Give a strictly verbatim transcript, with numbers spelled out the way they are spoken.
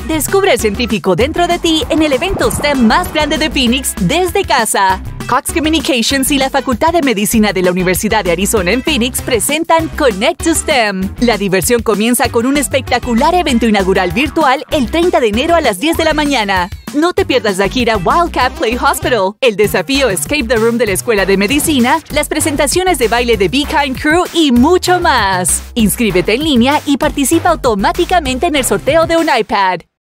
Descubre el científico dentro de ti en el evento STEM más grande de Phoenix desde casa. Cox Communications y la Facultad de Medicina de la Universidad de Arizona en Phoenix presentan Connect to STEM. La diversión comienza con un espectacular evento inaugural virtual el treinta de enero a las diez de la mañana. No te pierdas la gira Wildcat Play Hospital, el desafío Escape the Room de la Escuela de Medicina, las presentaciones de baile de Be Kind Crew y mucho más. Inscríbete en línea y participa automáticamente en el sorteo de un iPad.